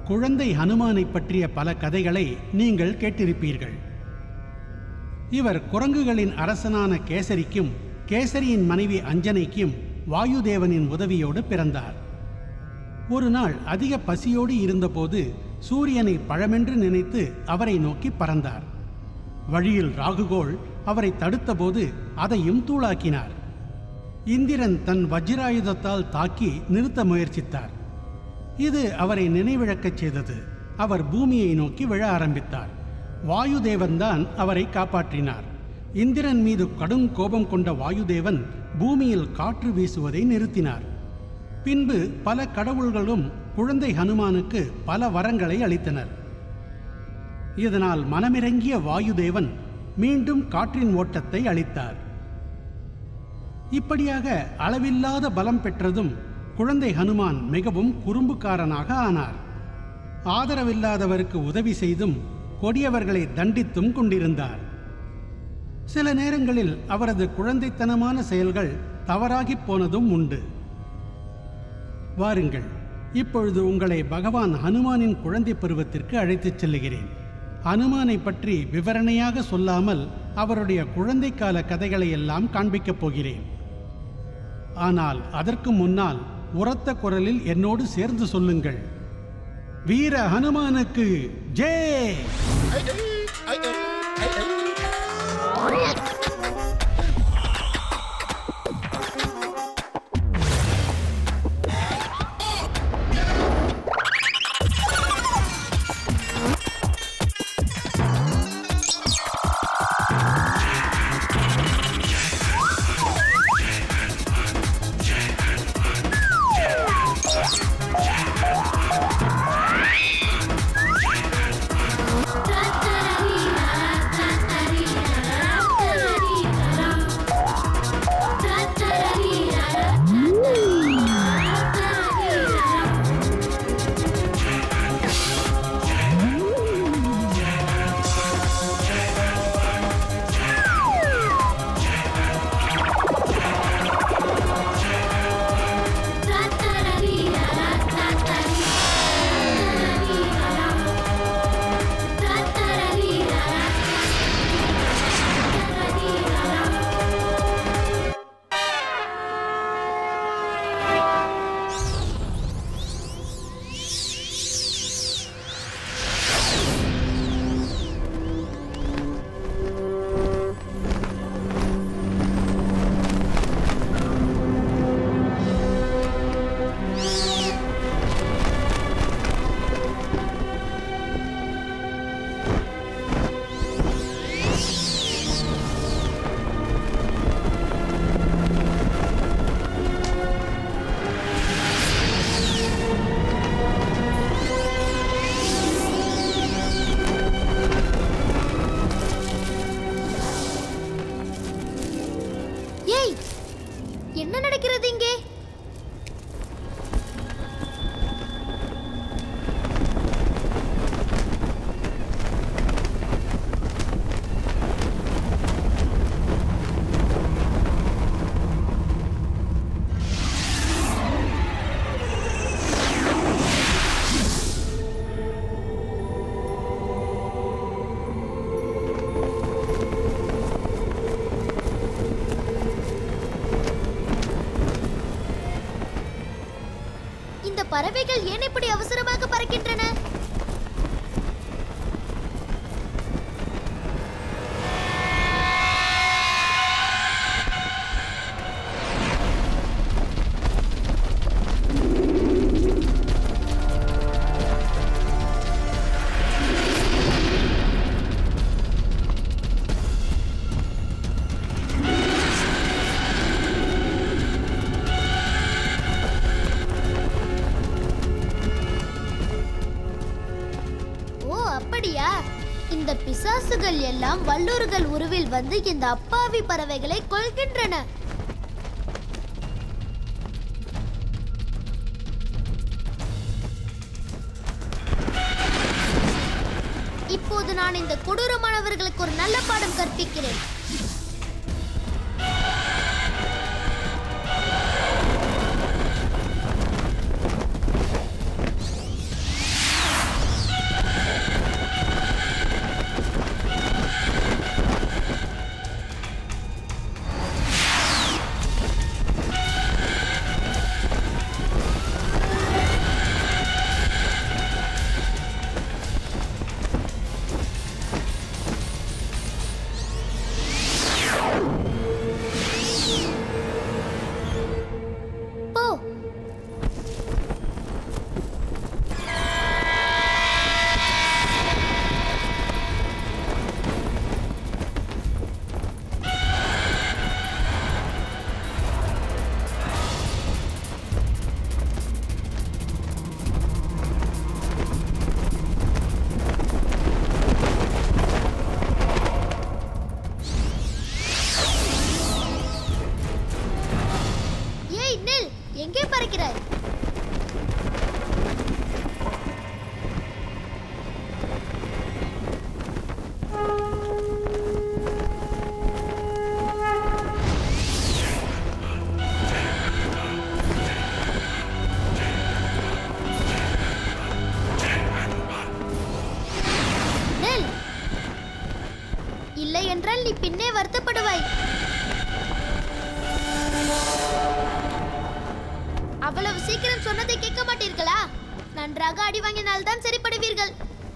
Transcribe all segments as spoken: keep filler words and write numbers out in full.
குழந்தை ஹனுமானை பற்றிய பல கதைகளை நீங்கள் கேட்டிருப்பீர்கள். இவர் குரங்குகளின் அரசனான கேசரிக்கும் கேசரியின் மனைவி அஞ்சனைக்கும் வாயுதேவனின் உதவியோடு பிறந்தார். ஒரு நாள் அதிக பசியோடு இருந்தபோது சூரியனை பழமென்று நினைத்து அவரை நோக்கி பறந்தார். வழியில் ராகுகோள் அவரை தடுத்தபோது அதையும் தூளாக்கினார். இந்திரன் தன் வஜ்ராயுதத்தால் தாக்கி நிறுத்த முயற்சித்தார். இது அவரை நினைவிழக்கச் செய்தது. அவர் பூமியை நோக்கி விழ ஆரம்பித்தார். வாயுதேவன்தான் அவரை காப்பாற்றினார். இந்திரன் மீது கடும் கோபம் கொண்ட வாயுதேவன் பூமியில் காற்று வீசுவதை நிறுத்தினார். பின்பு பல கடவுள்களும் குழந்தை ஹனுமானுக்கு பல வரங்களை அளித்தனர். இதனால் மனமிறங்கிய வாயுதேவன் மீண்டும் காற்றின் ஓட்டத்தை அளித்தார். இப்படியாக அளவில்லாத பலம் பெற்றதும் குழந்தை ஹனுமான் மிகவும் குறும்புக்காரனாக ஆனார். ஆதரவில்லாதவருக்கு உதவி செய்தும் கொடியவர்களை தண்டித்தும் கொண்டிருந்தார். சில நேரங்களில் அவரது குழந்தைத்தனமான செயல்கள் தவறாகி போனதும் உண்டு. வாருங்கள், இப்பொழுது உங்களை பகவான் ஹனுமானின் குழந்தை பருவத்திற்கு அழைத்துச் செல்லுகிறேன். ஹனுமானை பற்றி விவரணையாக சொல்லாமல் அவருடைய குழந்தைக்கால கதைகளை எல்லாம் காண்பிக்கப் போகிறேன். ஆனால் அதற்கு முன்னால் உரத்த குரலில் என்னோடு சேர்ந்து சொல்லுங்கள், வீர ஹனுமானுக்கு ஜெய். என்ன நடக்கிறது இங்கே? பறவைகள் ஏன் இப்படி அவசரமாக பறக்கின்றன? இந்த பிசாசுகள் எல்லாம் வல்லூர்கள் உருவில் வந்து இந்த அப்பாவி பறவைகளை கொல்கின்றன. இப்போது நான் இந்த கொடூரமானவர்களுக்கு ஒரு நல்ல பாடம் கற்பிக்கிறேன். இல்லை என்றால் நீ பின்னே வருத்தப்படுவாய். அவ்வளவு சீக்கிரம் சொன்னதை கேட்க மாட்டீர்களா? நன்றாக அடி வாங்கினால்தான் சரிப்படுவீர்கள்.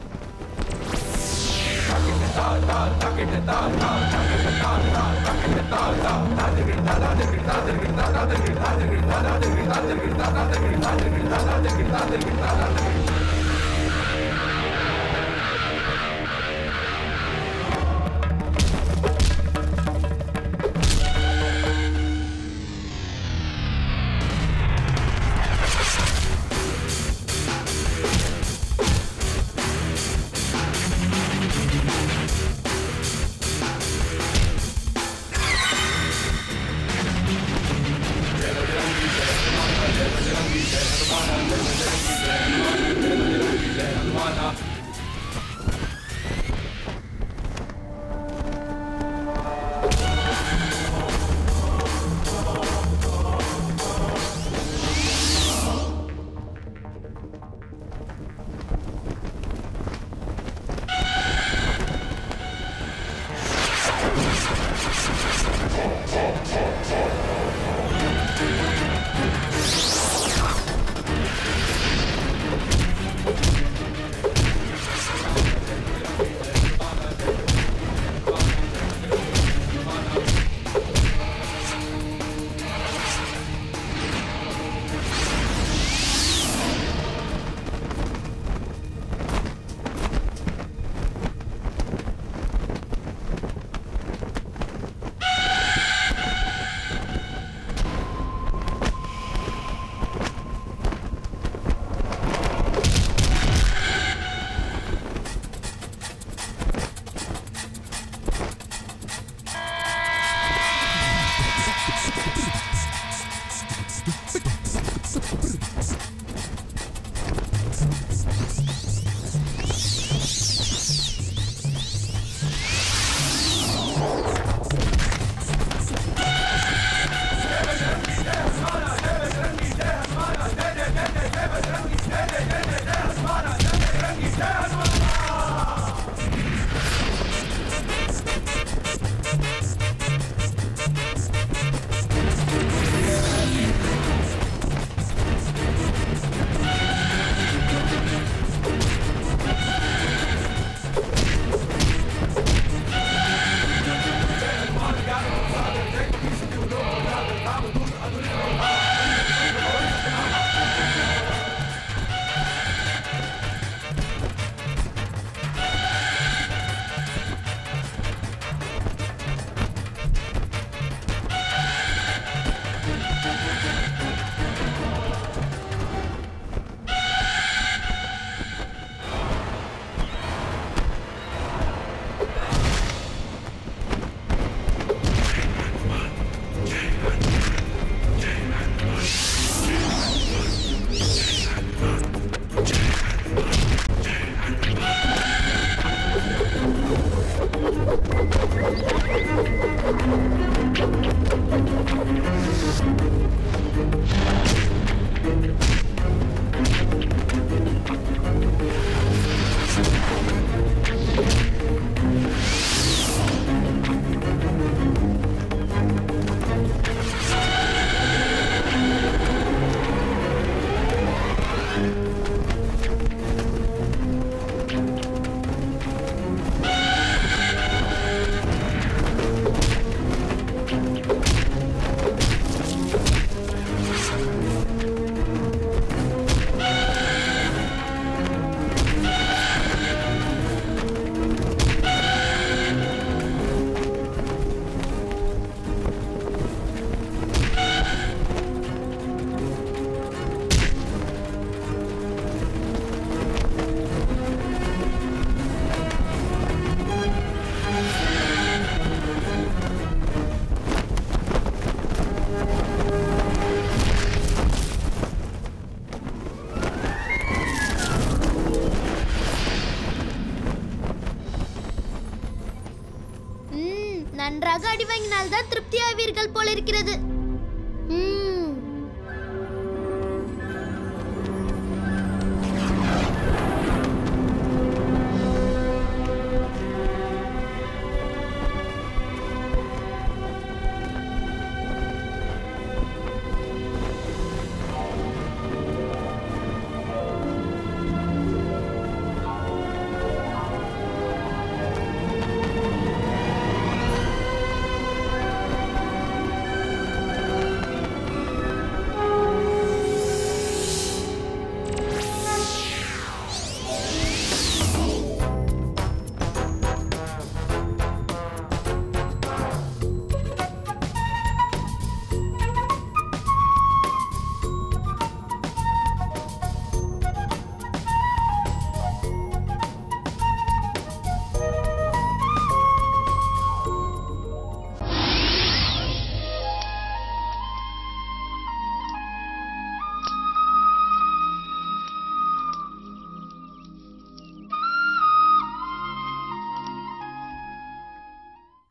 நன்றாக அடி வாங்கினால்தான் திருப்தி ஆவீர்கள் போல இருக்கிறது.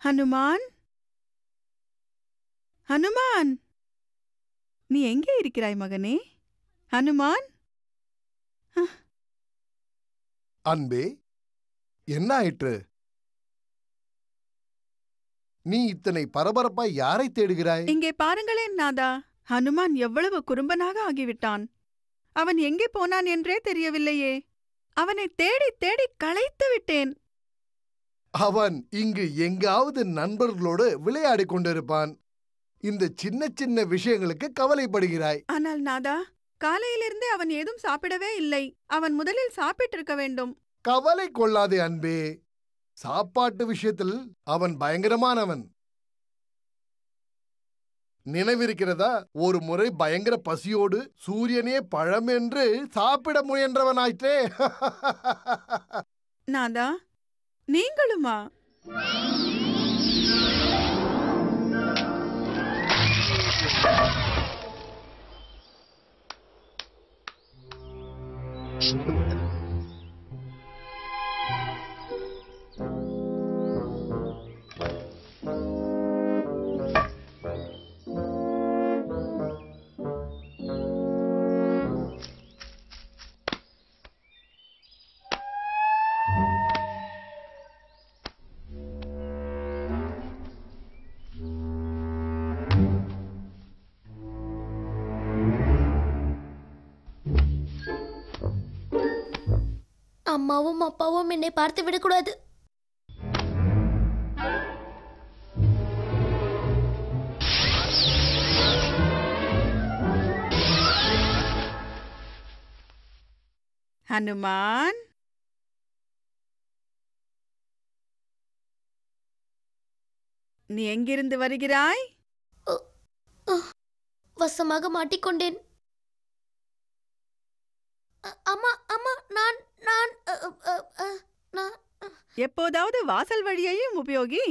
ஹனுமான், ஹனுமான், நீ எங்கே இருக்கிறாய் மகனே? ஹனுமான். அன்பே, என்ன ஆயிற்று? நீ இத்தனை பரபரப்பாய் யாரை தேடுகிறாய்? இங்கே பாருங்களேன் நாதா, ஹனுமான் எவ்வளவு குறும்பனாக ஆகிவிட்டான். அவன் எங்கே போனான் என்றே தெரியவில்லையே. அவனை தேடி தேடி களைத்து விட்டேன். அவன் இங்கு எங்காவது நண்பர்களோடு விளையாடிக் கொண்டிருப்பான். இந்த சின்ன சின்ன விஷயங்களுக்கு கவலைப்படுகிறாய். ஆனால் நாதா, காலையிலிருந்தே அவன் ஏதும் சாப்பிடவே இல்லை. அவன் முதலில் சாப்பிட்டிருக்க வேண்டும். கவலை கொள்ளாதே அன்பே, சாப்பாட்டு விஷயத்தில் அவன் பயங்கரமானவன். நினைவிருக்கிறதா, ஒரு முறை பயங்கர பசியோடு சூரியனே பழம் என்று சாப்பிட முயன்றவனாயிற்றே. நாதா, நீங்களுமா? அம்மாவும் அப்பாவும் என்னை பார்த்து விடக்கூடாது. ஹனுமான், நீ எங்கிருந்து வருகிறாய்? வசமாக மாட்டிக்கொண்டேன். அம்மா, அம்மா, நான் நான் நான் எப்போதாவது வாசல் வழியையும் உபயோகி.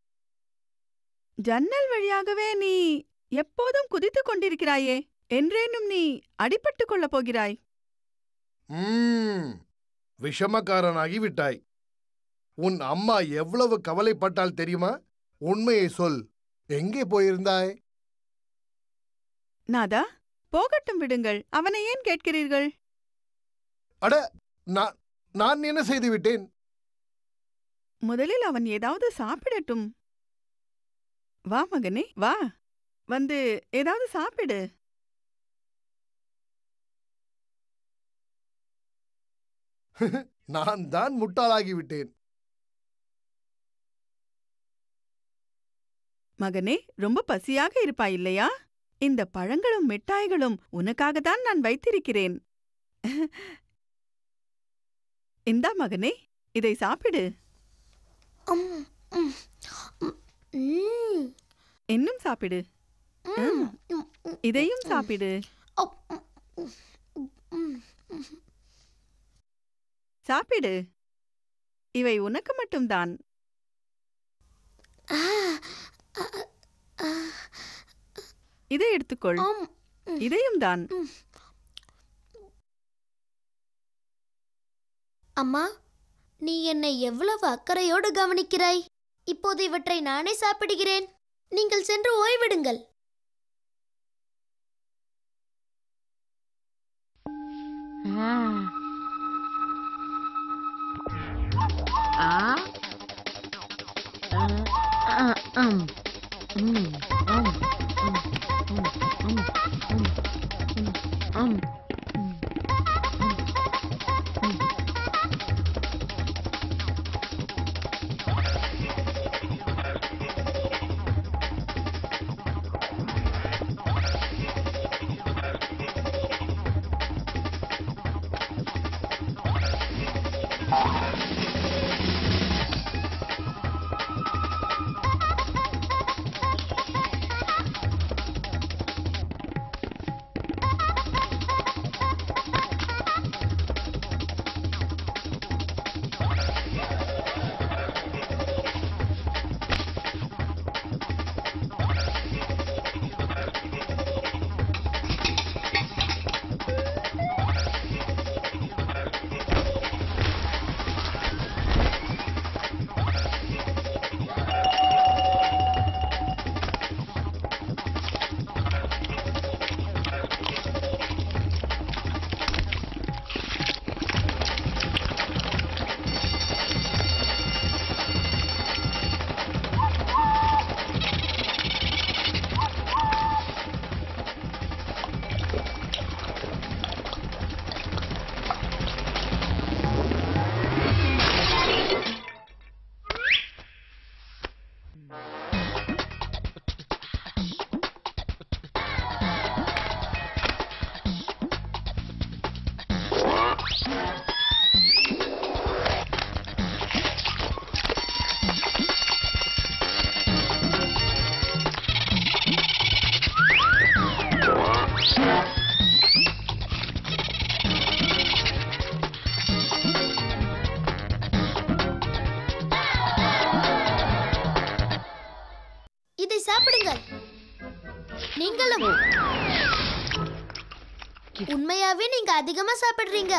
ஜன்னல் வழியாகவே நீ எப்போதும் குதித்துக் கொண்டிருக்கிறாயே. என்றேனும் நீ அடிபட்டுக் கொள்ளப் போகிறாய். ம், விஷமக்காரனாகி விட்டாய். உன் அம்மா எவ்வளவு கவலைப்பட்டால் தெரியுமா? உண்மையை சொல், எங்கே போயிருந்தாய்? நாதா, போகட்டும் விடுங்கள். அவனை ஏன் கேட்கிறீர்கள்? அட, நான் நான் என்ன செய்து விட்டேன்? முதலில் அவன் ஏதாவது சாப்பிடட்டும். வா மகனே, வா, வந்து ஏதாவது சாப்பிடு. நான் தான் முட்டாளாகிவிட்டேன். மகனே, ரொம்ப பசியாக இருப்பாய் இல்லையா? இந்த பழங்களும் மிட்டாய்களும் உனக்காகத்தான் நான் வைத்திருக்கிறேன். இந்தா மகனே, இதை சாப்பிடு. இன்னும் சாப்பிடு. இதையும் சாப்பிடு. சாப்பிடு. இவை உனக்கு மட்டும்தான். இதை எடுத்துக்கொள். இதையும் தான். அம்மா, நீ என்னை எவ்வளவு அக்கறையோடு கவனிக்கிறாய். இப்போது இவற்றை நானே சாப்பிடுகிறேன். நீங்கள் சென்று ஓய்விடுங்கள். சாப்பிடுங்கள். நீங்களும். உண்மையாவே நீங்க அதிகமா சாப்பிடுறீங்க.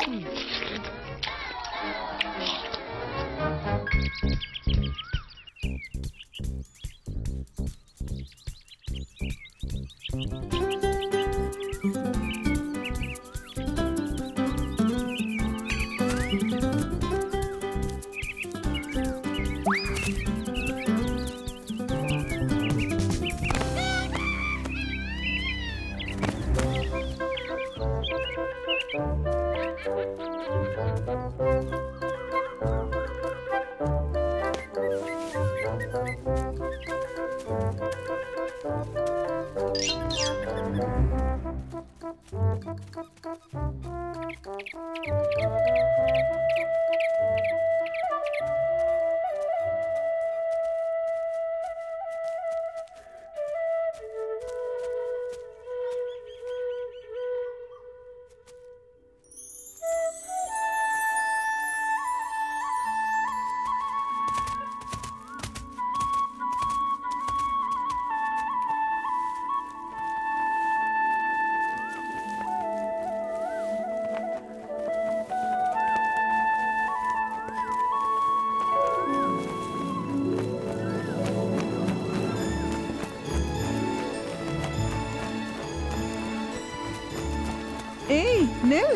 ஏய், நில்.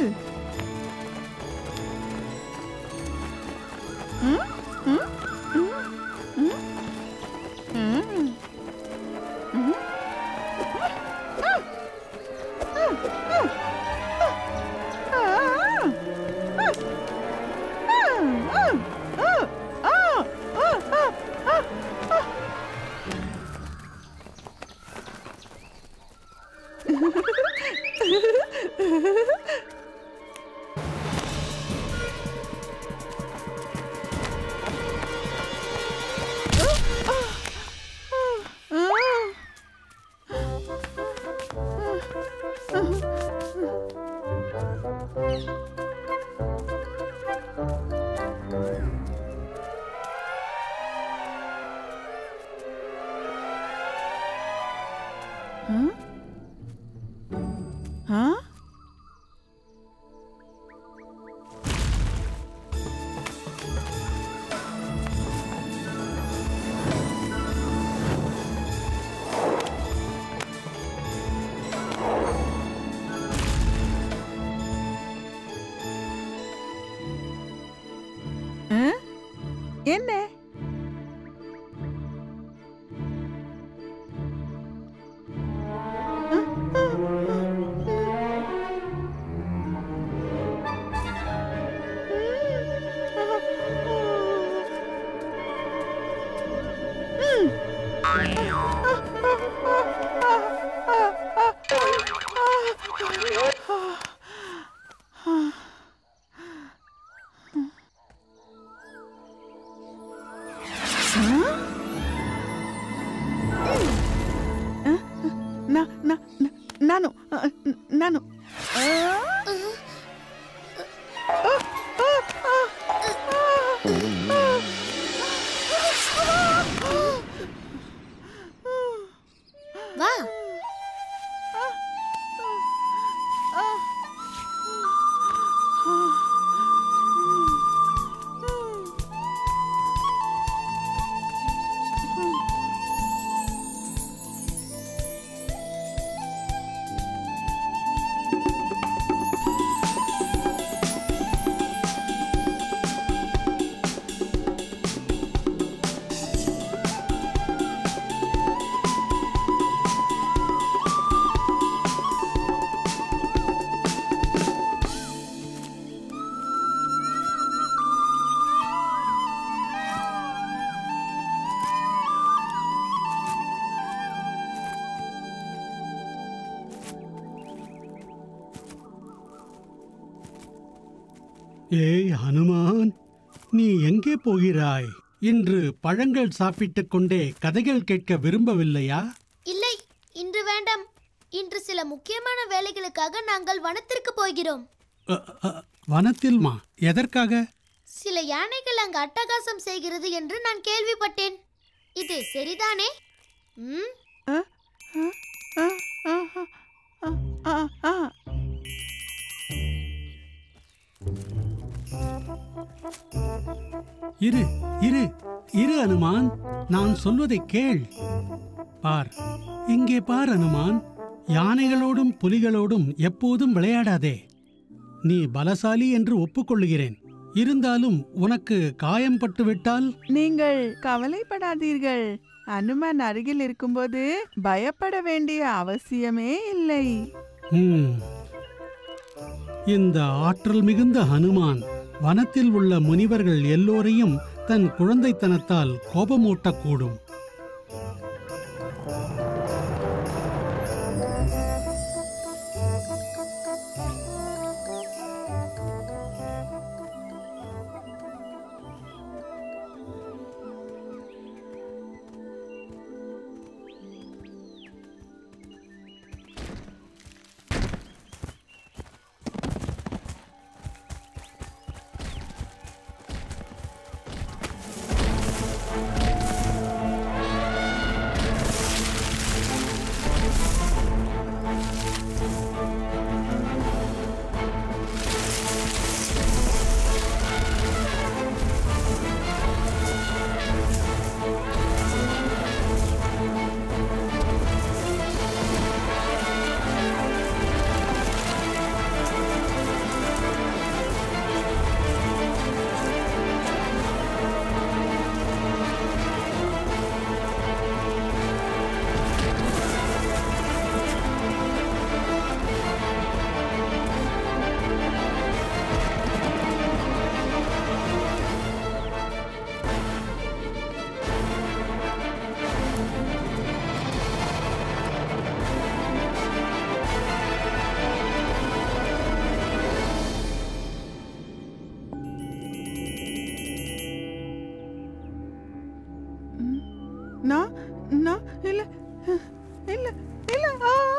ம், ம், ம், ம், ம், ம். ஆ, ஆ, ஆ, ஆ, ஆ, ஆ, ஆ, ஆ, ஆ. Huh? என்ன? ನಾನು ನಾನು வா. ஏய் ஹனுமான், நீ எங்கே போகிறாய்? இன்று பழங்கள் சாப்பிட்டுக் கொண்டே கதைகள் கேட்க விரும்பவில்லையா? இல்லை, இன்று வேண்டாம். இன்று சில முக்கியமான வேலைகளுக்காக நாங்கள் வனத்திற்கு போகிறோம். அ, அ, வனத்தில்மா? எதற்காக? சில யானைகள் அங்கு அட்டகாசம் செய்கிறது என்று நான் கேள்விப்பட்டேன். இது சரிதானே? ம், இரு இரு இரு அனுமான், நான் சொல்வதை கேள். பார், இங்கே பார் அனுமான், யானைகளோடும் புலிகளோடும் எப்போதும் விளையாடாதே. நீ பலசாலி என்று ஒப்புக்கொள்ளுகிறேன். இருந்தாலும் உனக்கு காயம் பட்டுவிட்டால்? நீங்கள் கவலைப்படாதீர்கள். அனுமன் அருகில் இருக்கும்போது பயப்பட வேண்டிய அவசியமே இல்லை. இந்த ஆற்றல் மிகுந்த ஹனுமான் வனத்தில் உள்ள முனிவர்கள் எல்லோரையும் தன் குழந்தைத்தனத்தால் கோபமூட்டக்கூடும். நான் நான் இல்ல இல்ல இல்ல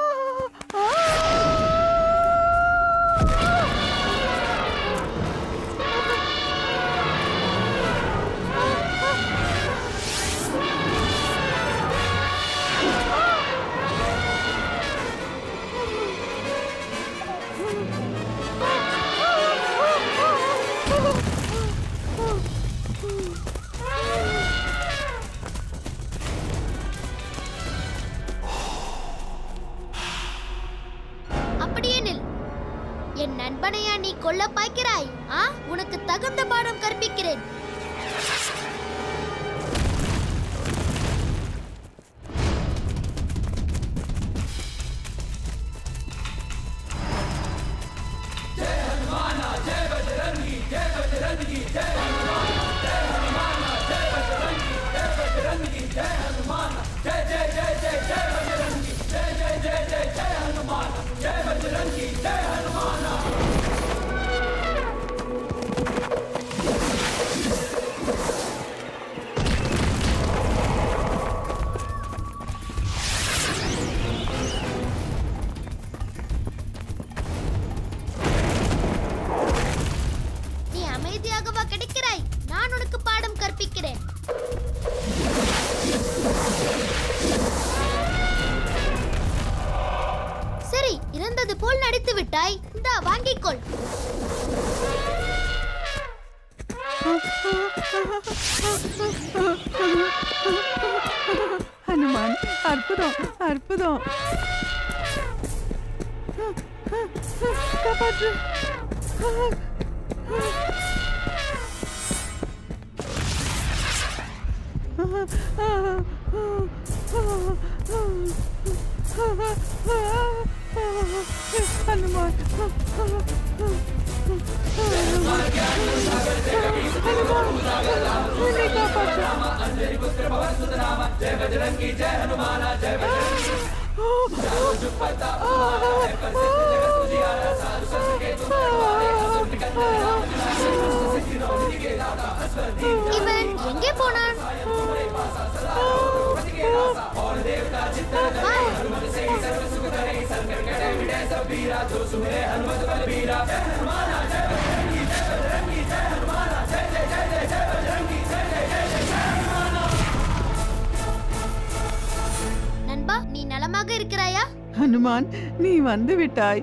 என் நண்பனையா நீ கொல்ல பாய்க்கிறாய்? ஆ, உனக்கு தகுந்த பாடம் கற்பிக்கிறேன். நான் உனக்கு பாடம் கற்பிக்கிறேன். சரி, இறந்தது போல் நடித்து விட்டாய். இந்தா வாங்கிக்கொள். ஹனுமான், அற்புதம் அற்புதம். காப்பாற்று. ஹனுமான், இவன் எங்கே போனான்? நண்பா, நலமாக இருக்கிறாயா? ஹனுமான், நீ வந்து விட்டாய்.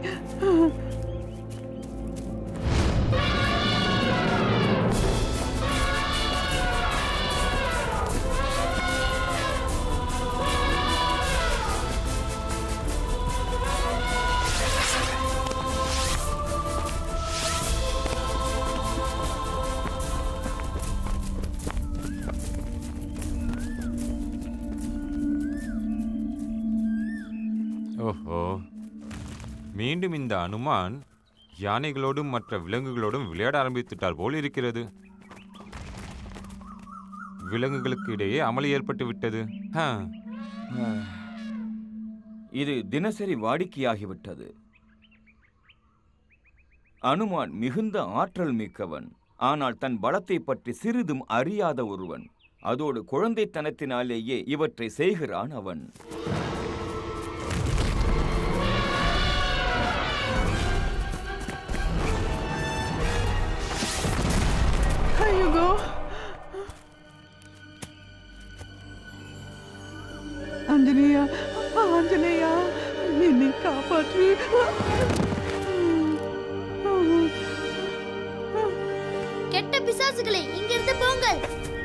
ஓஹோ, மீண்டும் இந்த அனுமான் யானைகளோடும் மற்ற விலங்குகளோடும் விளையாட ஆரம்பித்துட்டார் போல் இருக்கிறது. விலங்குகளுக்கு இடையே அமளி ஏற்பட்டு விட்டது. இது தினசரி வாடிக்கையாகிவிட்டது. அனுமான் மிகுந்த ஆற்றல் மிக்கவன், ஆனால் தன் பலத்தை பற்றி சிறிதும் அறியாத ஒருவன். அதோடு குழந்தைத்தனத்தினாலேயே இவற்றை செய்கிறான் அவன். ஐயோ, ஆஞ்சநேயா, ஆஞ்சநேயா, என்னை காப்பாற்று. கெட்ட பிசாசுகளே, இங்கிருந்து போங்கள்.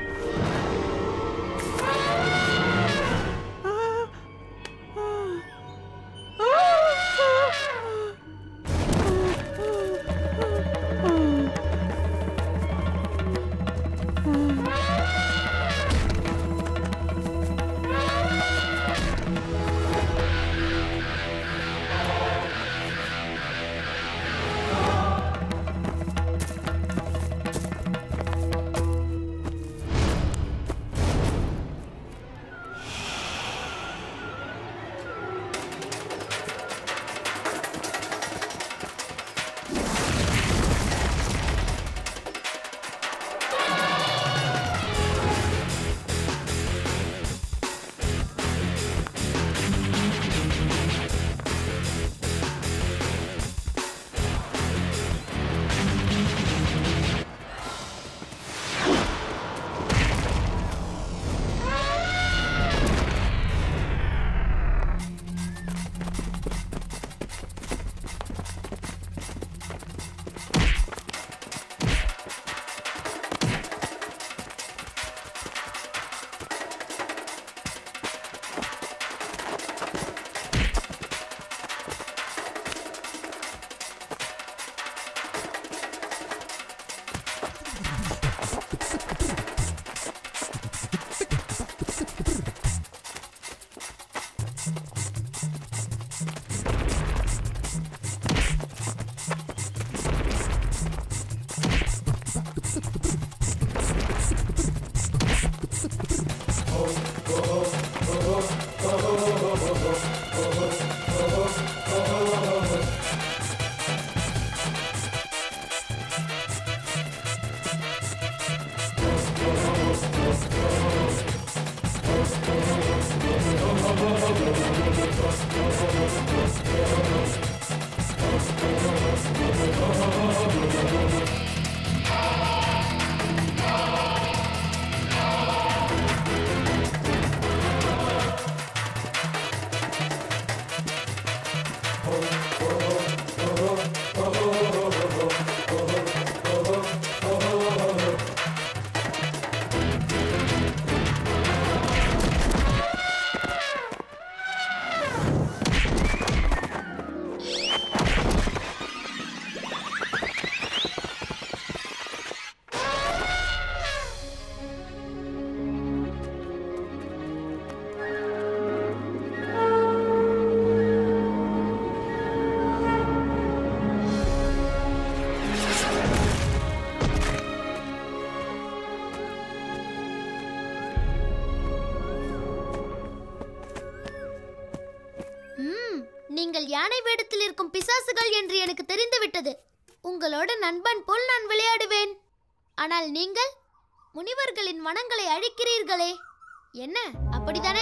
நீங்கள் யானை வேடத்தில் இருக்கும் பிசாசுகள் என்று எனக்கு தெரிந்துவிட்டது. உங்களோட நண்பன் போல் நான் விளையாடுவேன். ஆனால் நீங்கள் முனிவர்களின் மனங்களை அழிக்கிறீர்களே, என்ன அப்படித்தானே?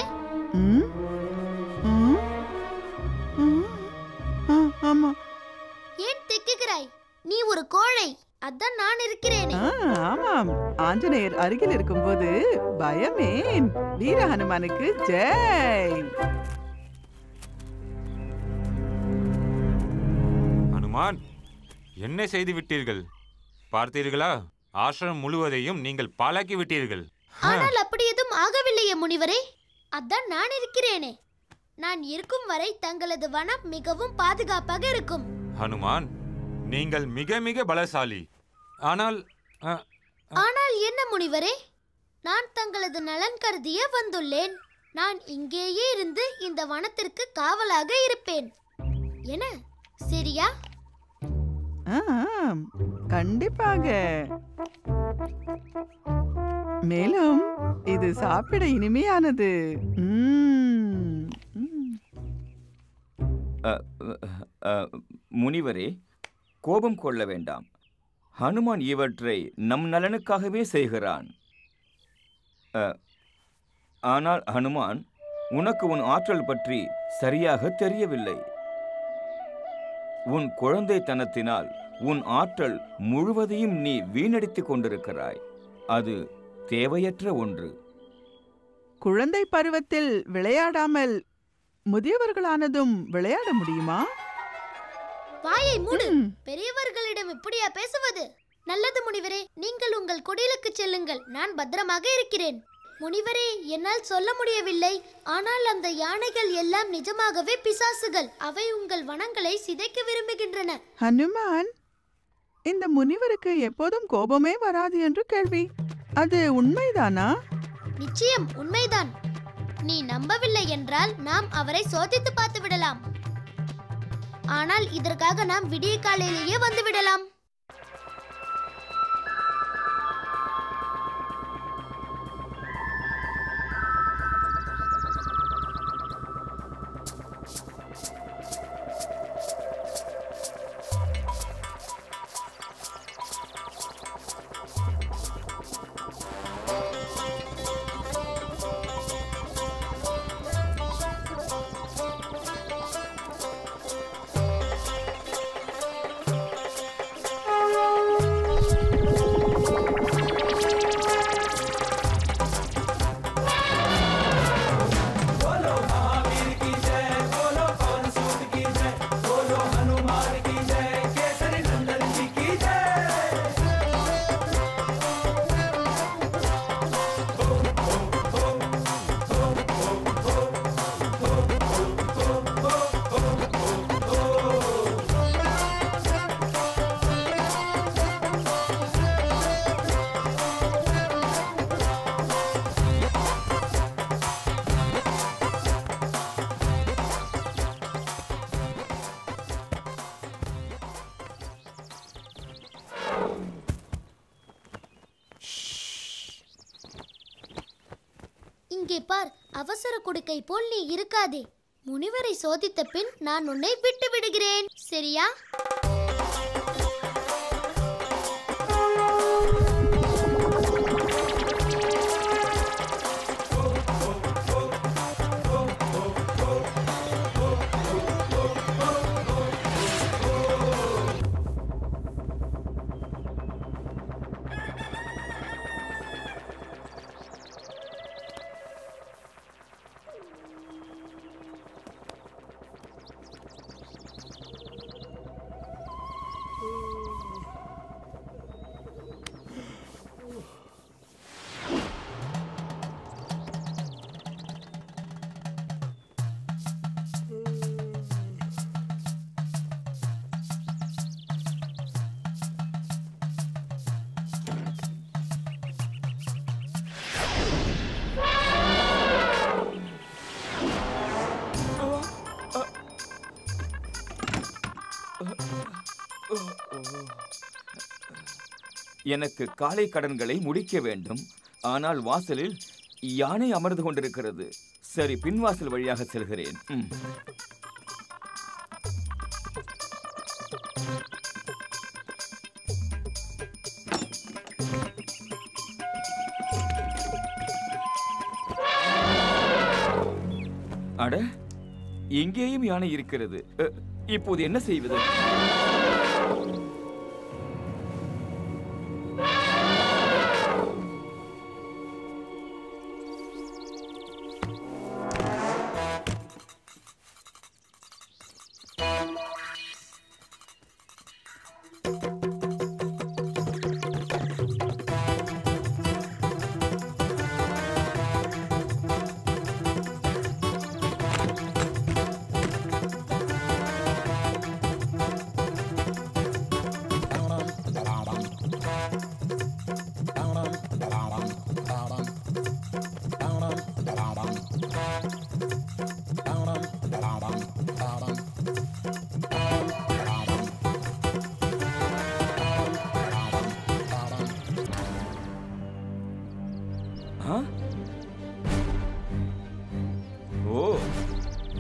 ஏன் திக்குகிறாய்? நீ ஒரு கோழை, அதான் நான் இருக்கிறேன். ஆமாம், ஆஞ்சநேயர் அருகில் இருக்கும்போது பயமேன். வீர ஹனுமானுக்கு ஜெய். ஹனுமான், என்ன செய்து விட்டீர்கள்? பார்த்தீர்களா, ஆசிரமம் முழுவதையும் நீங்கள் பாழாக்கி விட்டீர்கள். ஆனால் அப்படி எதுவும் ஆகவில்லையே முனிவரே. அதான் நான் இருக்கிறேனே. நான் இருக்கும் வரை தங்களது வனம் மிகவும் பாதுகாப்பாக இருக்கும். ஹனுமான், நீங்கள் மிக மிக பலசாலி. ஆனால் ஆனால் என்ன முனிவரே, நான் தங்களது நலன் கருதியே வந்துள்ளேன். நான் இங்கேயே இருந்து இந்த வனத்திற்கு காவலாக இருப்பேன். என்ன, சரியா? கண்டிப்பாக. மேலும் இது சாப்பிட இனிமையானது. முனிவரே, கோபம் கொள்ள வேண்டாம். ஹனுமான் இவற்றை நம் நலனுக்காகவே செய்கிறான். ஆனால் ஹனுமான், உனக்கு உன் ஆற்றல் பற்றி சரியாக தெரியவில்லை. உன் குழந்தைத்தனத்தினால் உன் ஆற்றல் முழுவதையும் நீ வீணடித்துக் கொண்டிருக்கிறாய். அது தேவையற்ற ஒன்று. குழந்தை பருவத்தில் விளையாடாமல் முதியவர்களானதும் விளையாட முடியுமா? வாயை மூடு. பெரியவர்களிடம் இப்படியா பேசுவது? நல்லது முனிவரே, நீங்கள் உங்கள் குடிலுக்கு செல்லுங்கள். நான் பத்திரமாக இருக்கிறேன். முனிவரே, என்னால் சொல்ல முடியவில்லை. ஆனால் அந்த யானைகள் எல்லாம் நிஜமாகவே பிசாசுகள். அவை உங்கள் வனங்களை சிதைக்க விரும்புகின்றன. ஹனுமான், இந்த முனிவருக்கு எப்போதும் கோபமே வராது என்று கேள்வி. அது உண்மைதானா? நிச்சயம் உண்மைதான். நீ நம்பவில்லை என்றால் நாம் அவரை சோதித்து பார்த்து விடலாம். ஆனால் இதற்காக நாம் விடிய காலையிலேயே வந்து விடலாம். இங்கே பார், அவசர குடுக்கை போல் நீ இருக்காதே. முனிவரை சோதித்த பின் நான் உன்னை விட்டு விடுகிறேன், சரியா? எனக்கு காலை கடன்களை முடிக்க வேண்டும். ஆனால் வாசலில் யானை அமர்ந்து கொண்டிருக்கிறது. சரி, பின்வாசல் வழியாக செல்கிறேன். அட, இங்கேயும் யானை இருக்கிறது. இப்போது என்ன செய்வது?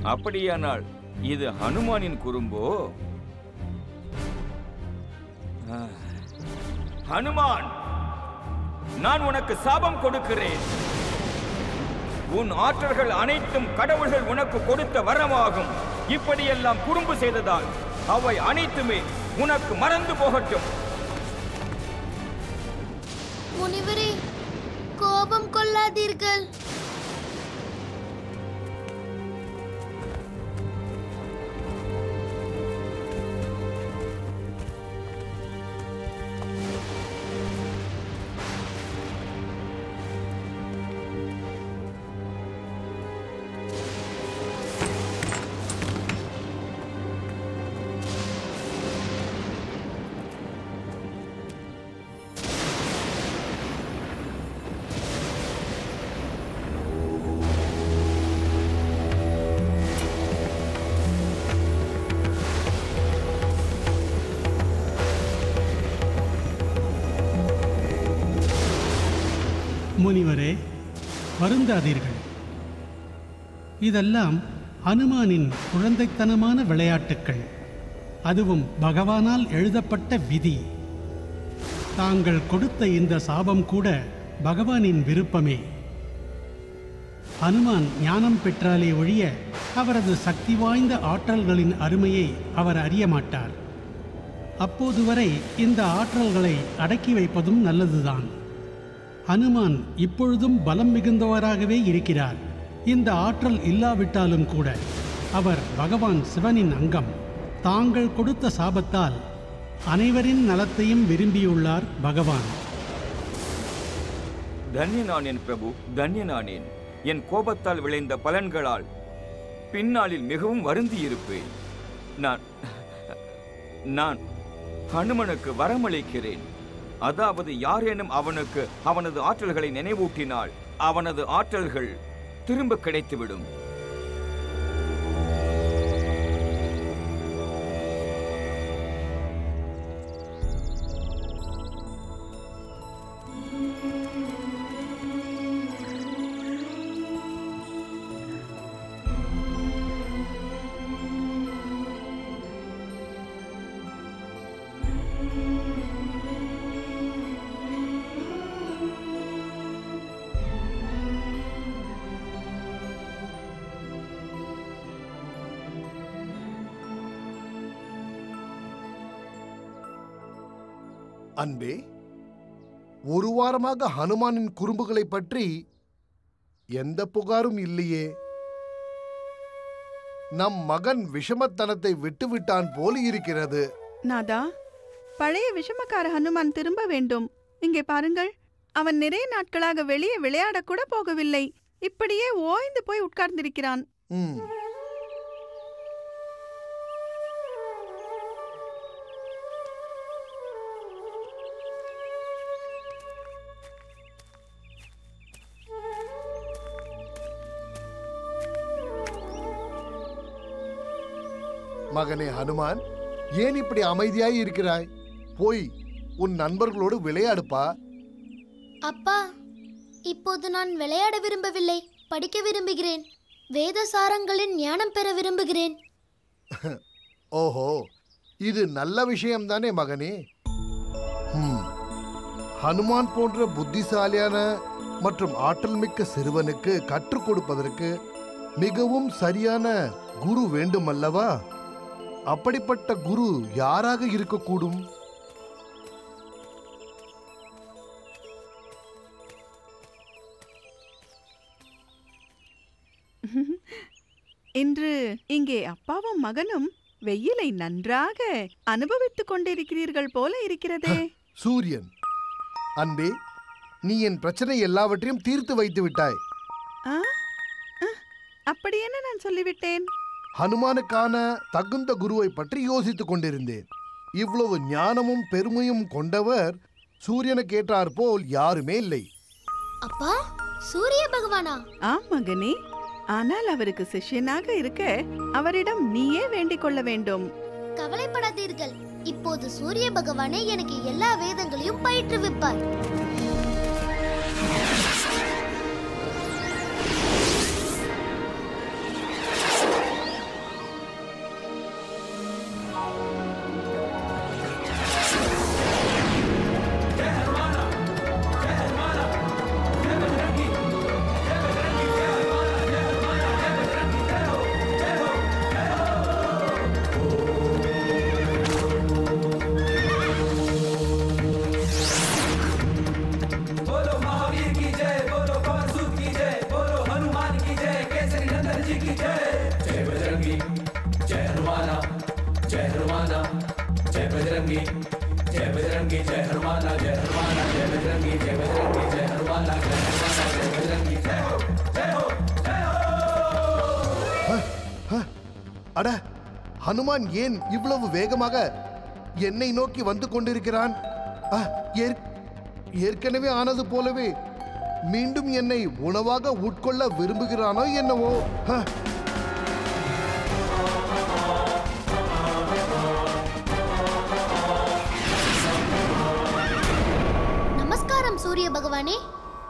அப்படியானால் இது ஹனுமானின் குறும்போ? ஹனுமான், நான் உனக்கு சாபம் கொடுக்கிறேன். உன் ஆற்றல்கள் அனைத்தும் கடவுள்கள் உனக்கு கொடுத்த வரமாகும். இப்படியெல்லாம் குறும்பு செய்ததால் அவை அனைத்துமே உனக்கு மறந்து போகட்டும். முனிவரே, கோபம் கொள்ளாதீர்கள். முனிவரே, வருந்தாதீர்கள். இதெல்லாம் ஹனுமானின் குழந்தைத்தனமான விளையாட்டுக்கள். அதுவும் பகவானால் எழுதப்பட்ட விதி. தாங்கள் கொடுத்த இந்த சாபம் கூட பகவானின் விருப்பமே. ஹனுமான் ஞானம் பெற்றாலே ஒழிய அவரது சக்தி வாய்ந்த ஆற்றல்களின் அருமையை அவர் அறிய மாட்டார். அப்போது வரை இந்த ஆற்றல்களை அடக்கி வைப்பதும் நல்லதுதான். ஹனுமான் இப்பொழுதும் பலம் மிகுந்தவராகவே இருக்கிறார். இந்த ஆற்றல் இல்லாவிட்டாலும் கூட அவர் பகவான் சிவனின் அங்கம். தாங்கள் கொடுத்த சாபத்தால் அனைவரின் நலத்தையும் விரும்பியுள்ளார் பகவான். தன்யனானேன் பிரபு, தன்யனானேன். என் கோபத்தால் விளைந்த பலன்களால் பின்னாளில் மிகவும் வருந்தி இருப்பேன். நான் நான் ஹனுமனுக்கு வரமளிக்கிறேன். அதாவது யாரேனும் அவனுக்கு அவனது ஆற்றல்களை நினைவூட்டினால் அவனது ஆற்றல்கள் திரும்ப கிடைத்துவிடும். அன்பே, ஒரு வாரமாக ஹனுமானின் குறும்புகளை பற்றி எந்த புகாரும் இல்லையே. நம் மகன் விஷமத்தனத்தை விட்டுவிட்டான் போல் இருக்கிறது. நாதா, பழைய விஷமக்கார ஹனுமான் திரும்ப வேண்டும். இங்கே பாருங்கள், அவன் நிறைய நாட்களாக வெளியே விளையாட கூட போகவில்லை. இப்படியே ஓய்ந்து போய் உட்கார்ந்திருக்கிறான். ம் மகனே ஹனுமான், ஏன் இப்படி அமைதியாய் இருக்கிறாய்? போய் உன் நண்பர்களோடு விளையாடுப்பா. அப்பா, இப்போது நான் விளையாட விரும்பவில்லை, படிக்க விரும்புகிறேன். வேத சாரங்களின் ஞானம் பெற விரும்புகிறேன். ஓஹோ, இது நல்ல விஷயம்தானே மகனே. ம் ஹனுமான் போன்ற புத்திசாலியான மற்றும் ஆற்றல் மிக்க சிறுவனுக்கு கற்றுக் கொடுப்பதற்கு மிகவும் சரியான குரு வேண்டும் அல்லவா? அப்படிப்பட்ட குரு யாராக இருக்கக்கூடும்? இன்று இங்கே அப்பாவும் மகனும் வெயிலை நன்றாக அனுபவித்துக் கொண்டிருக்கிறீர்கள் போல இருக்கிறதே. சூரியன், அன்பே, நீ என் பிரச்சனை எல்லாவற்றையும் தீர்த்து வைத்து விட்டாய். அப்படி என்ன நான் சொல்லிவிட்டேன்? ஹனுமானுக்கான தகுந்த குருவை பற்றி யோசித்துக் கொண்டிருந்தேன். இவ்வளவு ஞானமும் பெருமையும் கொண்டவர் சூரியனுக்கு ஏற்றார் போல் யாருமே இல்லை. அப்பா, சூரிய பகவானா? ஆம் மகனே, ஆனால் அவருக்கு சிஷ்யனாக இருக்க அவரிடம் நீயே வேண்டிக் கொள்ள வேண்டும். கவலைப்படாதீர்கள், இப்போது சூரிய பகவானே எனக்கு எல்லா வேதங்களையும் பயிற்றுவிப்பார். அட, ஹனுமான் ஏன் இவ்வளவு வேகமாக என்னை நோக்கி வந்து கொண்டிருக்கிறான்? ஏற்கனவே ஆனது போலவே மீண்டும் என்னை உணவாக உட்கொள்ள விரும்புகிறானோ என்னவோ? நமஸ்காரம் சூரிய பகவானே.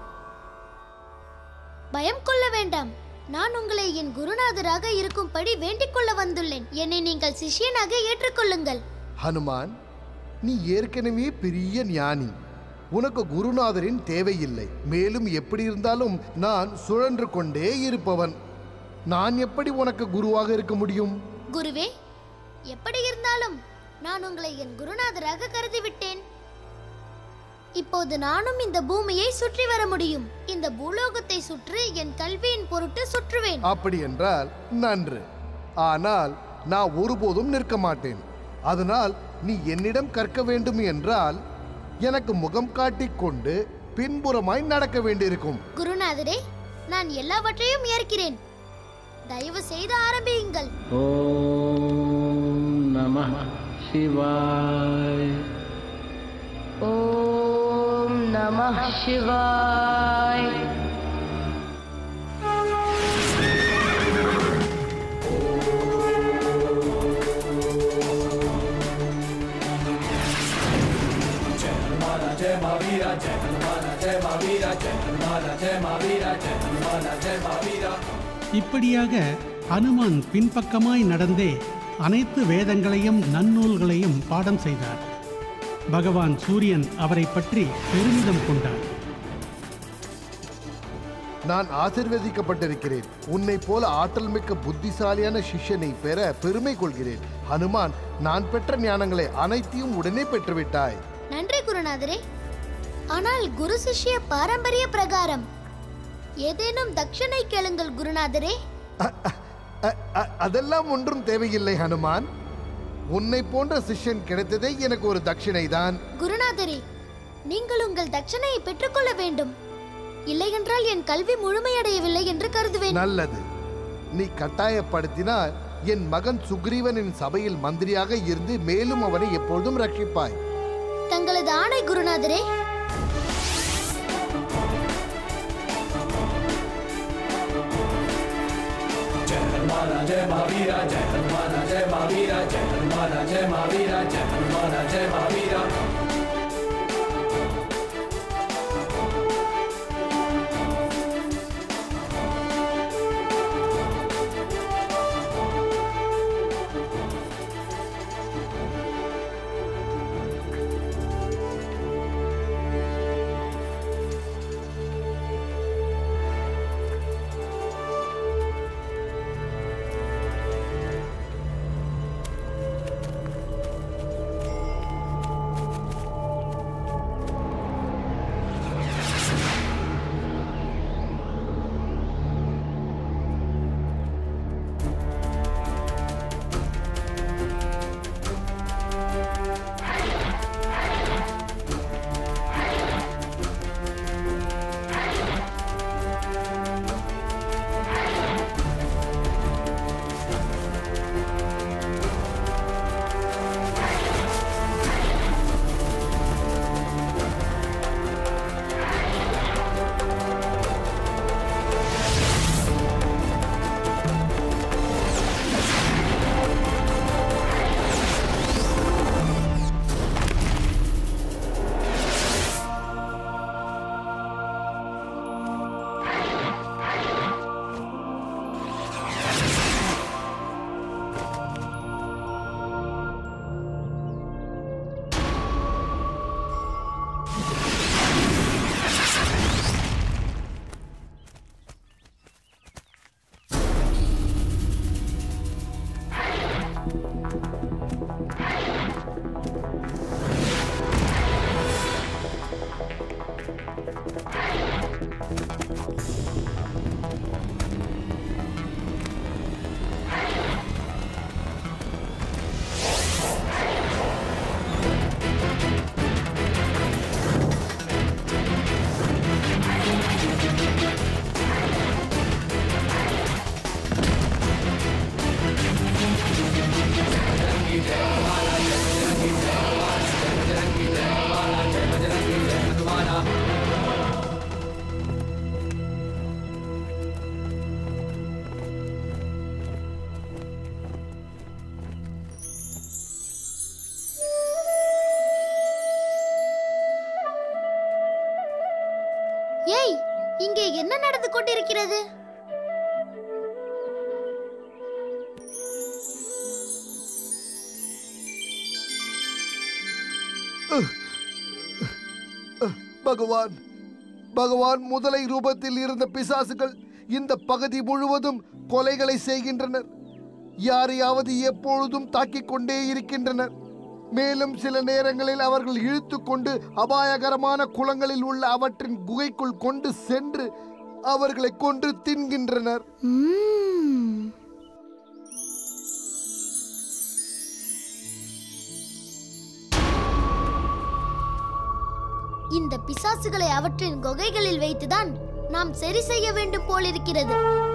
பயம் கொள்ள வேண்டாம். நான் உங்களை என் குருநாதராக இருக்கும்படி வேண்டிக் கொள்ள வந்துள்ளேன். என்னை நீங்கள் சிஷ்யனாக ஏற்றுக்கொள்ளுங்கள். ஹனுமான், நீ ஏற்கனவே பெரிய ஞானி. உனக்கு குருநாதரின் தேவையில்லை. மேலும் எப்படி இருந்தாலும் நான் சுழன்று கொண்டே இருப்பவன். நான் எப்படி உனக்கு குருவாக இருக்க முடியும்? குருவே, எப்படி இருந்தாலும் நான் உங்களை என் குருநாதராக கருதிவிட்டேன். இப்போது நானும் இந்த பூமியை சுற்றி வர முடியும். இந்த பூலோகத்தை சுற்றி என் கல்வியின் பொருட்டு சுற்றுவேன். அப்படி என்றால் நன்று. ஆனால் நான் ஒருபோதும் நிற்க மாட்டேன். அதனால் நீ என்னிடம் கற்க வேண்டும் என்றால் எனக்கு முகம் காட்டிக் கொண்டு பின்புறமாய் நடக்க வேண்டியிருக்கும். குருநாதரே, நான் எல்லாவற்றையும் ஏற்கிறேன். தயவு செய்து ஆரம்பியுங்கள். ஓம் நமः சிவாய. ஓம் நமः சிவாய. இப்படியாக ஹனுமான் பின்பக்கமாய் நடந்தே அனைத்து வேதங்களையும் நன்னூல்களையும் பாடம் செய்தார். பகவான் சூரியன் அவரை பற்றி பெருமிதம் கொண்டார். நான் ஆசீர்வதிக்கப்பட்டிருக்கிறேன். உன்னை போல ஆற்றல் மிக்க புத்திசாலியான சிஷ்யனை பெற பெருமை கொள்கிறேன். ஹனுமான், நான் பெற்ற ஞானங்களை அனைத்தையும் உடனே பெற்றுவிட்டாய். நன்றி குருநாதரே. ஆனால் குரு சிஷ்ய பாரம்பரிய பிரகாரம் ஏதேனும் தட்சணை கேளுங்கள் குருநாதரே. அதெல்லாம் ஒன்றும் தேவையில்லை ஹனுமான். உன்னை போன்ற சிஷ்யன் கிடைத்ததே எனக்கு ஒரு தட்சிணை தான். குருநாதரே, நீங்கள் உங்கள் தட்சணையை பெற்றுக்கொள்ள வேண்டும். இல்லையென்றால் என் கல்வி முழுமையடையவில்லை என்று கருதுவேன். நல்லது. நீ கட்டாயப்படுத்தினால் என் மகன் சுக்ரீவனின் சபையில் மந்திரியாக இருந்து மேலும் அவனை எப்பொழுதும் ரட்சிப்பாய். தங்களது ஆணை குருநாதரே. जय महावीरा, जय हनुमान, जय महावीरा, जय हनुमान, जय महावीरा, जय हनुमान, जय महावीरा. நடந்து கொண்டிருக்கிறது? பகவான் பகவான் முதலை ரூபத்தில் இருந்த பிசாசுகள் இந்த பகுதி முழுவதும் கொலைகளை செய்கின்றனர். யாரையாவது எப்பொழுதும் தாக்கிக் கொண்டே இருக்கின்றனர். மேலும் சில நேரங்களில் அவர்கள் இழுத்து கொண்டு அபாயகரமான குளங்களில் உள்ள அவற்றின் குகைக்குள் கொண்டு சென்று அவர்களை கொன்று தின்கின்றனர். இந்த பிசாசுகளை அவற்றின் குகைகளில் வைத்துதான் நாம் சரி செய்ய வேண்டும் போலிருக்கிறது.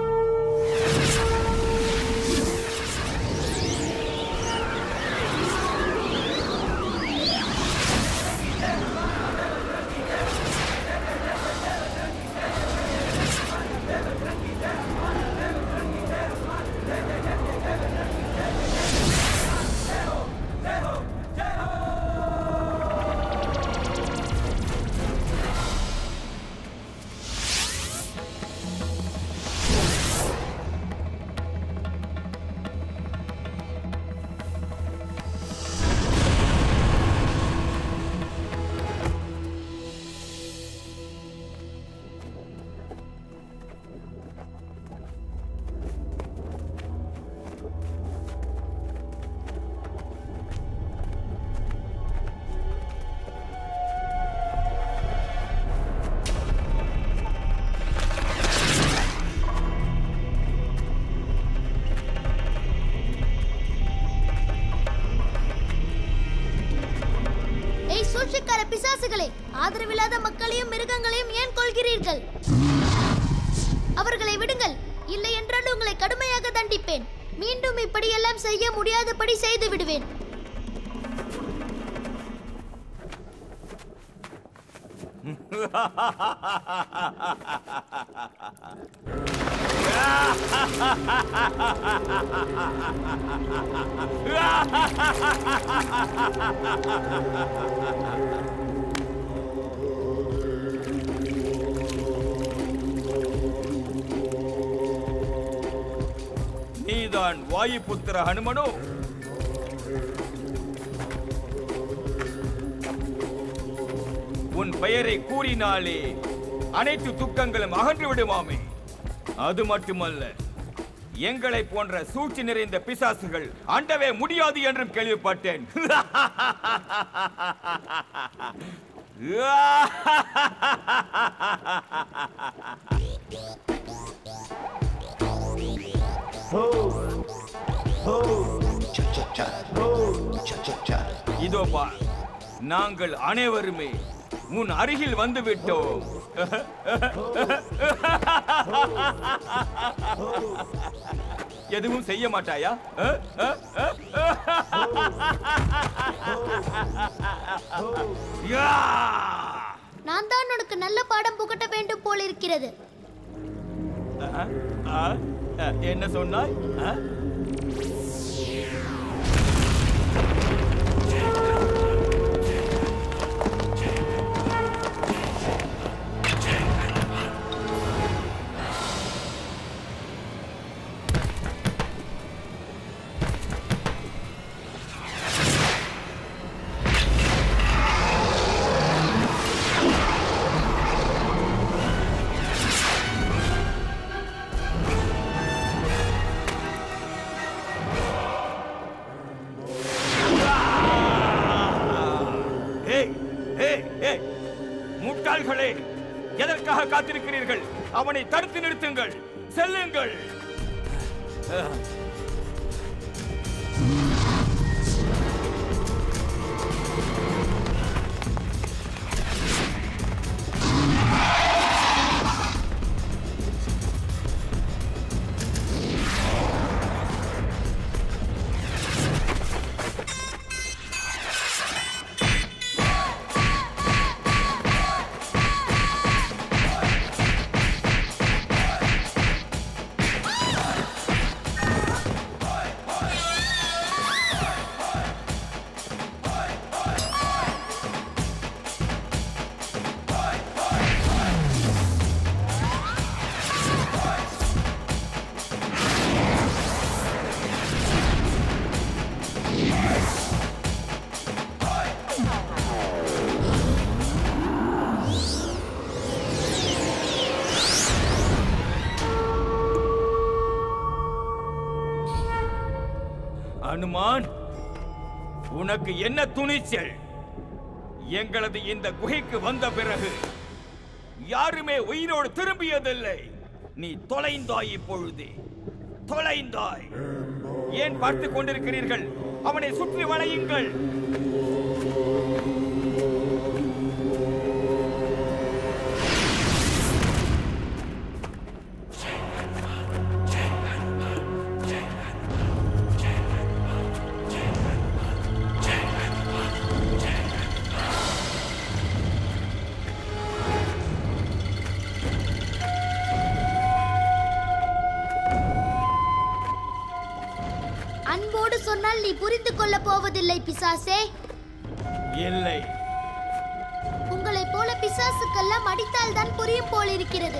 பிசாசுகளே, ஆதரவில்லாத மக்களையும் மிருகங்களையும் ஏன் கொல்கிறீர்கள்? அவர்களை விடுங்கள், இல்லை என்றால் உங்களை கடுமையாக தண்டிப்பேன். மீண்டும் இப்படியெல்லாம் செய்ய முடியாதபடி செய்து விடுவேன். நீதான் வாயுபுத்திர ஹனுமனோ? உன் பெயரை கூறினாலே அனைத்து துக்கங்களும் அகன்று விடுமாமே. அது மட்டுமல்ல, எங்களை போன்ற சூழ்ச்சி நிறைந்த பிசாசுகள் அண்டவே முடியாது என்றும் கேள்விப்பட்டேன். இதோ பார், நாங்கள் அனைவருமே உன் அருகில் வந்து விட்டோம். எதுவும் செய்ய மாட்டாயா? நான் தான் உனக்கு நல்ல பாடம் புகட்ட வேண்டும் போல இருக்கிறது. என்ன சொன்னாய்? முட்டாள்களே, எதற்காக காத்திருக்கிறீர்கள்? அவனை தடுத்து நிறுத்துங்கள், செல்லுங்கள். ஹனுமான், உனக்கு என்ன துணிச்சல்? எங்களது இந்த குகைக்கு வந்த பிறகு யாருமே உயிரோடு திரும்பியதில்லை. நீ தொலைந்தாய், இப்பொழுதே தொலைந்தாய். ஏன் பார்த்துக் கொண்டிருக்கிறீர்கள்? அவனை சுற்றி வளையுங்கள். அன்போடு சொன்னால் நீ புரிந்து கொள்ள போவதில்லை பிசாசே. இல்லை, உங்களைப் போல பிசாசுக்கெல்லாம் அடித்தால் தான் புரியும் போல் இருக்கிறது.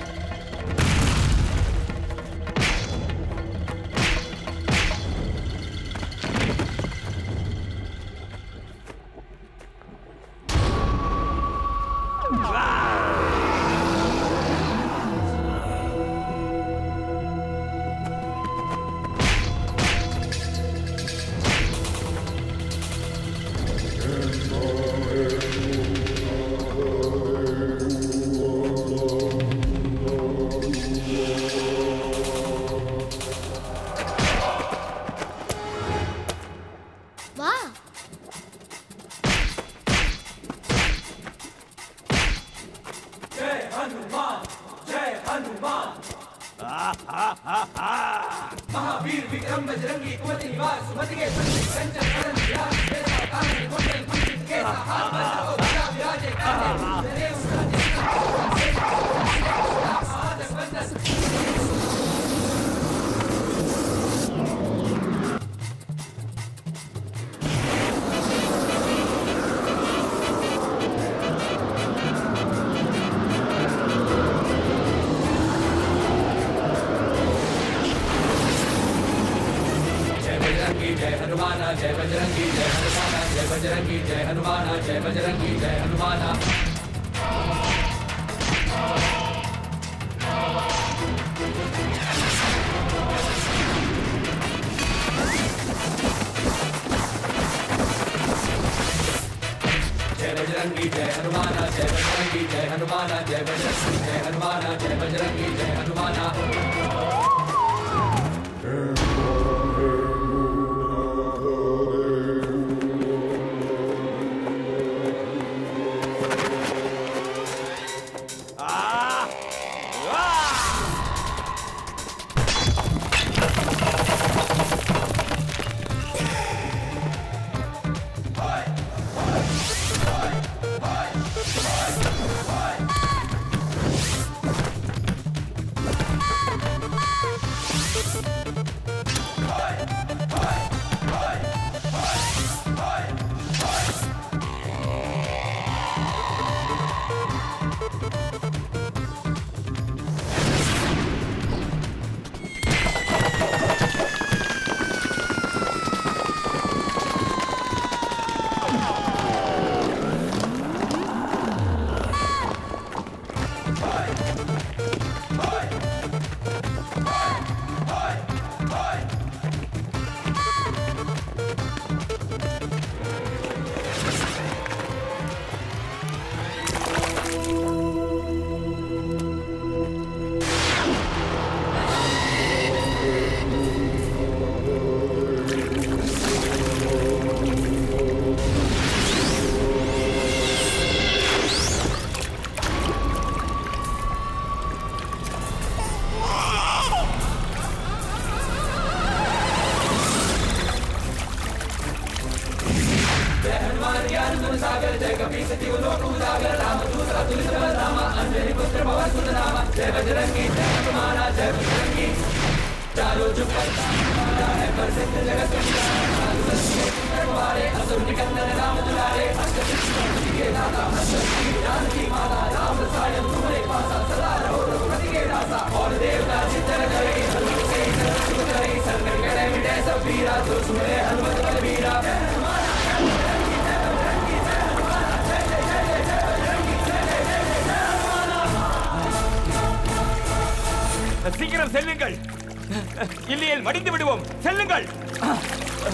महावीर विक्रम बजरंगी कुमति निवास सुमति के संग संजय करण विराज केसा कांति कुंडल कुंजित केसा हाथ वज्र को ध्वजा विराजे कांधे तेरे उसका साधक वंदन जय हनुमान जय बजरंगी जय हनुमान जय बजरंगी जय हनुमान जय बजरंगी जय हनुमान जय बजरंगी जय हनुमान जय बजरंगी जय हनुमान जय बजरंगी जय हनुमान जय बजरंगी जय हनुमान சீக்கிரம் செல்லுங்கள், இல்லையேல் மடிந்து விடுவோம். செல்லுங்கள்.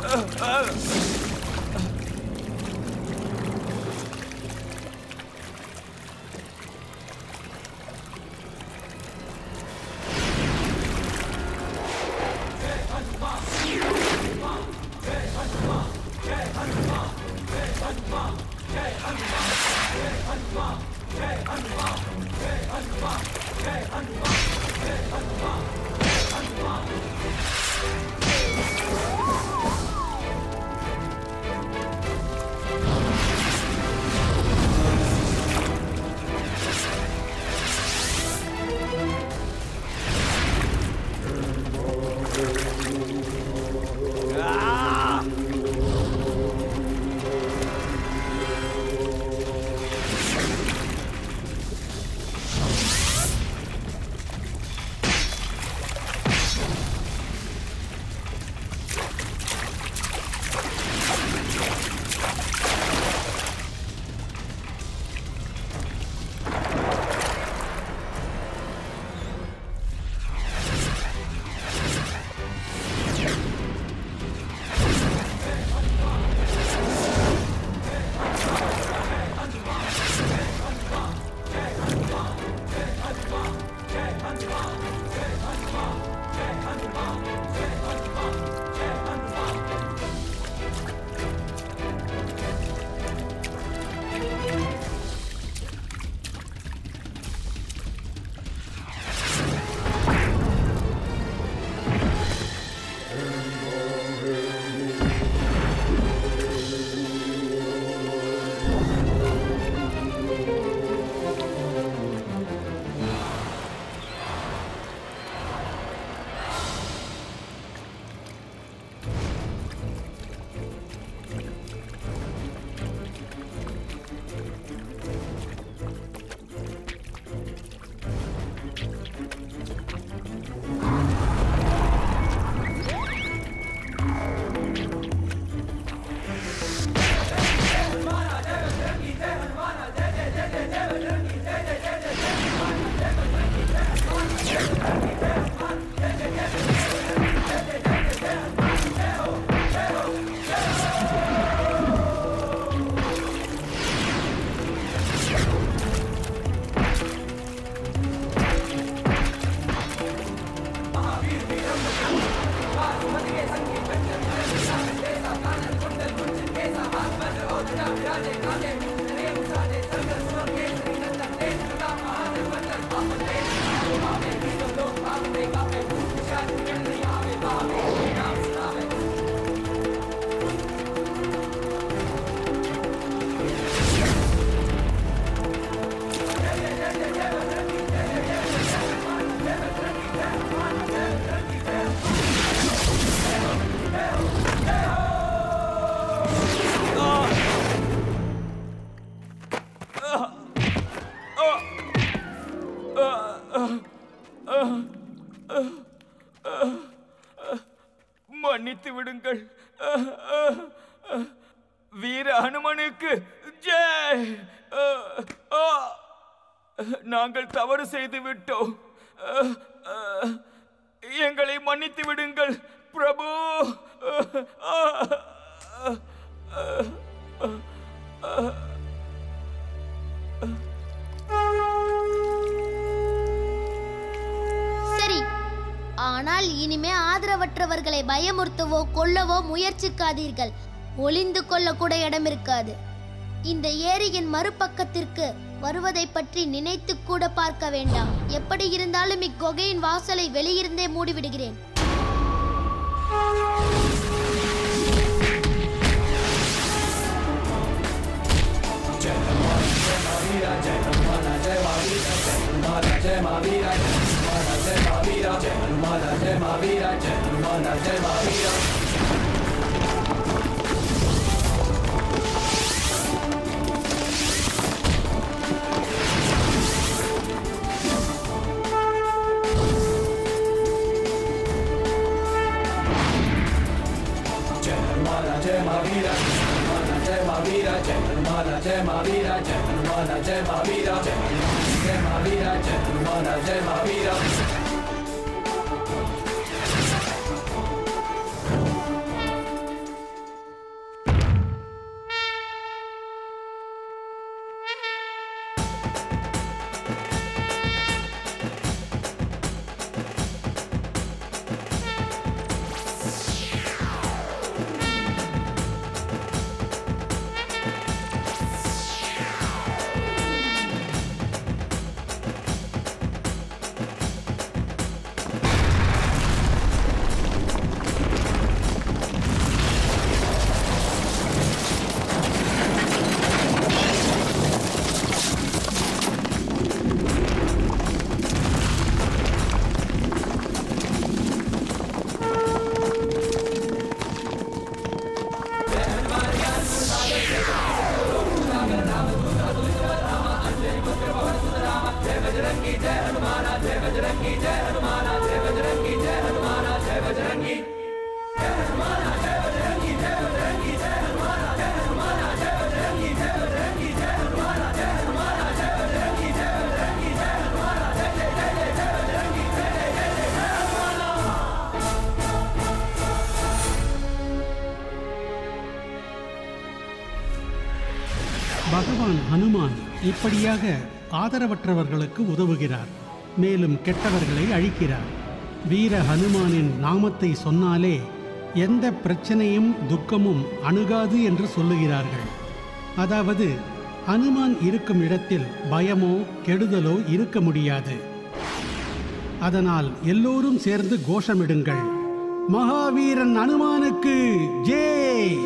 மன்னித்து விடுங்கள். வீர ஹனுமனுக்கு ஜெய். நாங்கள் தவறு செய்து விட்டோம். எங்களை மன்னித்து விடுங்கள் பிரபு. சரி, ஆனால் இனிமே ஆதரவற்றவர்களை பயமுறுத்தவோ கொல்லவோ முயற்சிக்காதீர்கள். ஒளிந்து கொள்ள கூட இடம் இருக்காது. இந்த ஏரியின் மறுபக்கத்திற்கு வருவதை பற்றி நினைத்து கூட பார்க்க வேண்டாம். எப்படி இருந்தாலும் இக்குகையின் வாசலை வெளியிருந்தே மூடிவிடுகிறேன். பகவான் ஹனுமான் இப்படியாக ஆதரவற்றவர்களுக்கு உதவுகிறார், மேலும் கெட்டவர்களை அழிக்கிறார். வீர ஹனுமானின் நாமத்தை சொன்னாலே எந்த பிரச்சனையும் துக்கமும் அணுகாது என்று சொல்லுகிறார்கள். அதாவது ஹனுமான் இருக்கும் இடத்தில் பயமோ கெடுதலோ இருக்க முடியாது. அதனால் எல்லோரும் சேர்ந்து கோஷமிடுங்கள், மகாவீரன் ஹனுமானுக்கு ஜெய்!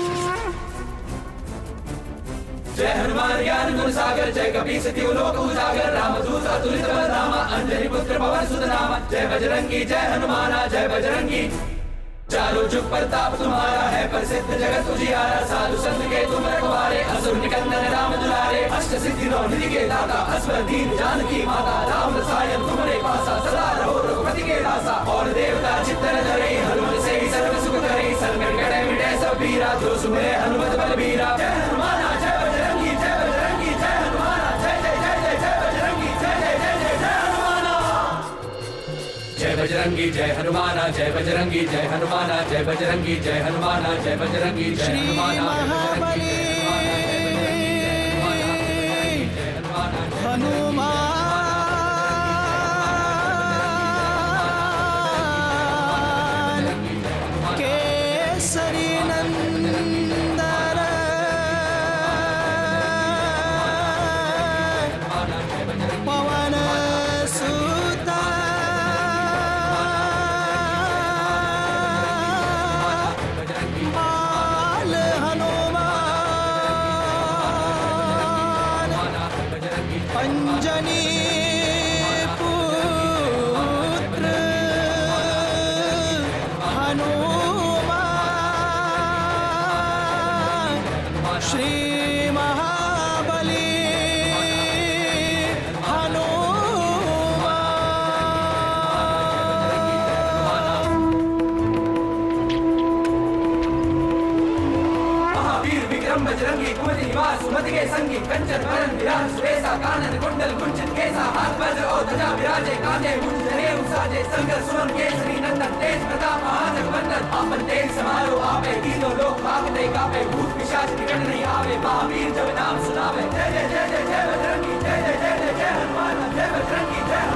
जय हनुमान ज्ञान गुण सागर, जय कपीस तिहु लोक उजागर, रामदूत अतुलित बल धामा, अंजनी पुत्र पवन सुत नामा। जय बजरंगी जय हनुमाना, जय बजरंगी। चारों जुग प्रताप तुम्हारा है, प्रसिद्ध जगत उजियारा। साधु संत के तुम रखवारे, असुर निकंदन राम दुलारे। अष्ट सिद्धि नौ निधि के दाता, असवर दीन जानकी माता। राम रसायन तुम्हारे पासा, सदा रहो रघुपति के दासा। और देवता चित्तन धरे, हनुमत से ही सर्व सुख करे। संकट कटे मिटे सब पीरा, जो सुमिरे हनुमत बलबीरा। जय हनुमाना जय बजरंगी, जय बजरंगी जय हनुमाना। जय जय जय जय जय बजरंगी, जय जय जय जय जय हनुमाना। जय बजरंगी जय हनुमाना, जय बजरंगी जय हनुमाना। जय बजरंगी जय हनुमाना, जय बजरंगी जय हनुमाना। हनुमान केसरी नंदन पवन सुत बाल हनुमान अंजनी पुत्र हनुमान श्री महाबली महावीर विक्रम बजरंगी कुमति निवास सुमति के संगी। कंचन वरन विराज सुरेसा, कानन कुंडल कुंचित केसा। हाथ वज्र और ध्वजा विराजे, कांधे मुंज जनेऊ साजे। संकर सुमन केसरी नंदन, तेज प्रताप महाजगवंदन। आपन तेज समारो आपे, तीनों लोक भागते कापे। भूत पिशाच निकट नहीं आवे, महावीर जब नाम सुनावे। जय जय जय जय जय बजरंगी, जय जय जय जय जय हनुमान। जय बजरंगी जय